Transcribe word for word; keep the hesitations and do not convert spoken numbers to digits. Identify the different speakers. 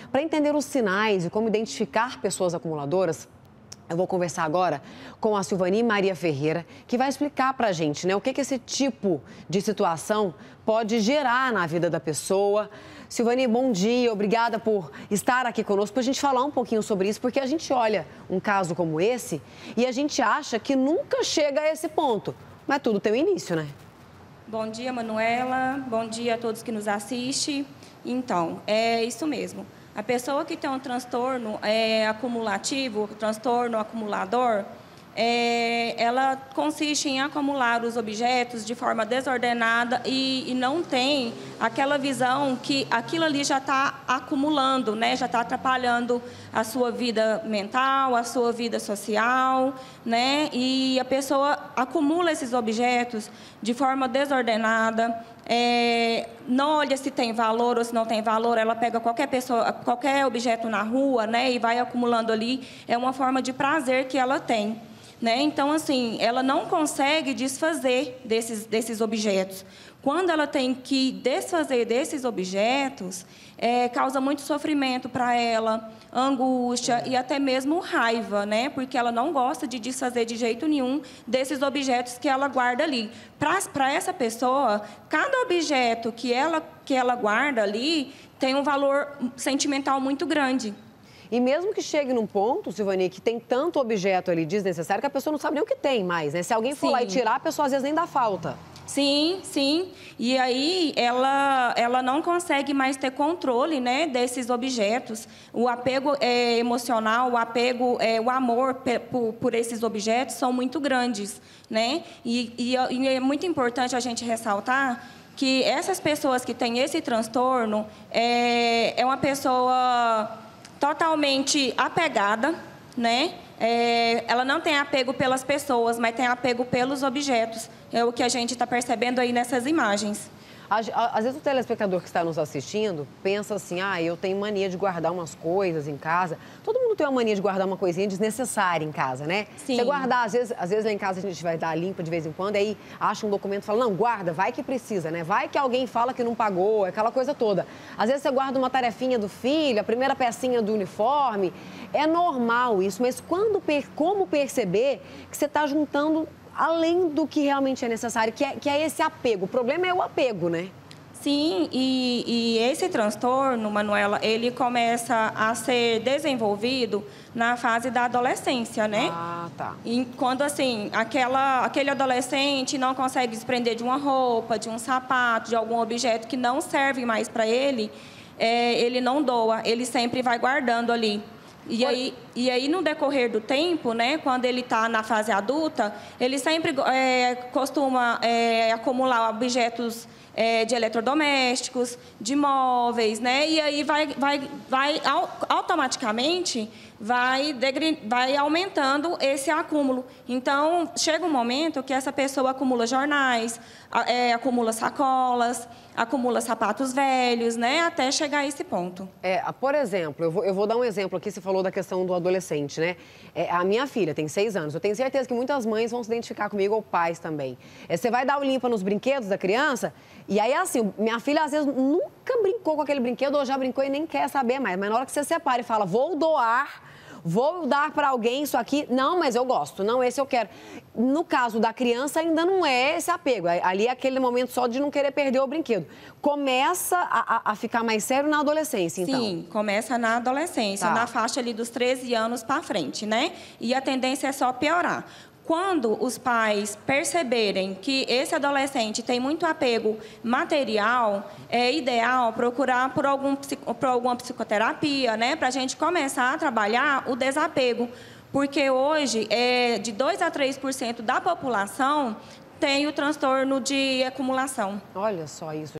Speaker 1: Para entender os sinais e como identificar pessoas acumuladoras, eu vou conversar agora com a Silvani Maria Ferreira, que vai explicar para a gente, né, o que, que esse tipo de situação pode gerar na vida da pessoa. Silvani, bom dia, obrigada por estar aqui conosco, para a gente falar um pouquinho sobre isso, porque a gente olha um caso como esse e a gente acha que nunca chega a esse ponto, mas tudo tem um início, né?
Speaker 2: Bom dia, Manuela, bom dia a todos que nos assistem. Então, é isso mesmo. A pessoa que tem um transtorno é, acumulativo, transtorno acumulador, é, ela consiste em acumular os objetos de forma desordenada e, e não tem aquela visão que aquilo ali já está acumulando, né? Já está atrapalhando a sua vida mental, a sua vida social, né? E a pessoa acumula esses objetos de forma desordenada. É, não olha se tem valor ou se não tem valor, ela pega qualquer pessoa, qualquer objeto na rua, né, e vai acumulando ali. É uma forma de prazer que ela tem, né? Então, assim, ela não consegue desfazer desses, desses objetos. Quando ela tem que desfazer desses objetos, é, causa muito sofrimento para ela, angústia e até mesmo raiva, né? Porque ela não gosta de desfazer de jeito nenhum desses objetos que ela guarda ali. Para essa pessoa, cada objeto que ela, que ela guarda ali tem um valor sentimental muito grande.
Speaker 1: E mesmo que chegue num ponto, Silvani, que tem tanto objeto ali desnecessário que a pessoa não sabe nem o que tem mais, né? Se alguém for
Speaker 2: Sim.
Speaker 1: lá e tirar, a pessoa às vezes nem dá falta.
Speaker 2: Sim, sim. E aí ela, ela não consegue mais ter controle, né, desses objetos. O apego é, emocional, o apego, é, o amor por, por esses objetos são muito grandes, né? E, e, e é muito importante a gente ressaltar que essas pessoas que têm esse transtorno é, é uma pessoa totalmente apegada, né? É, ela não tem apego pelas pessoas, mas tem apego pelos objetos. É o que a gente está percebendo aí nessas imagens.
Speaker 1: Às vezes o telespectador que está nos assistindo pensa assim, ah, eu tenho mania de guardar umas coisas em casa. Todo mundo tem uma mania de guardar uma coisinha desnecessária em casa, né?
Speaker 2: Sim.
Speaker 1: Você guardar, às vezes, às vezes lá em casa a gente vai dar limpa de vez em quando, aí acha um documento e fala, não, guarda, vai que precisa, né? Vai que alguém fala que não pagou, aquela coisa toda. Às vezes você guarda uma tarefinha do filho, a primeira pecinha do uniforme. É normal isso, mas quando, como perceber que você está juntando além do que realmente é necessário, que é, que é esse apego. O problema é o apego, né?
Speaker 2: Sim, e, e esse transtorno, Manuela, ele começa a ser desenvolvido na fase da adolescência, né?
Speaker 1: Ah, tá.
Speaker 2: E quando, assim, aquela, aquele adolescente não consegue desprender de uma roupa, de um sapato, de algum objeto que não serve mais para ele, é, ele não doa, ele sempre vai guardando ali. E aí, e aí, no decorrer do tempo, né, quando ele está na fase adulta, ele sempre é, costuma é, acumular objetos é, de eletrodomésticos, de móveis, né? E aí vai, vai, vai automaticamente vai, degre, vai aumentando esse acúmulo. Então, chega um momento que essa pessoa acumula jornais, é, acumula sacolas, acumula sapatos velhos, né? Até chegar a esse ponto.
Speaker 1: É, por exemplo, eu vou, eu vou dar um exemplo aqui, você falou da questão do adolescente, né? É, a minha filha tem seis anos, eu tenho certeza que muitas mães vão se identificar comigo, ou pais também. É, você vai dar o limpa nos brinquedos da criança, e aí assim, minha filha às vezes nunca brincou com aquele brinquedo, ou já brincou e nem quer saber mais. Mas na hora que você separa e fala, vou doar, vou dar para alguém isso aqui, não, mas eu gosto, não, esse eu quero. No caso da criança, ainda não é esse apego, ali é aquele momento só de não querer perder o brinquedo. Começa a, a ficar mais sério na adolescência, então?
Speaker 2: Sim, começa na adolescência, tá. Na faixa ali dos treze anos para frente, né? E a tendência é só piorar. Quando os pais perceberem que esse adolescente tem muito apego material, é ideal procurar por, algum, por alguma psicoterapia, né? Para a gente começar a trabalhar o desapego. Porque hoje, é, de dois a três por cento da população tem o transtorno de acumulação.
Speaker 1: Olha só isso.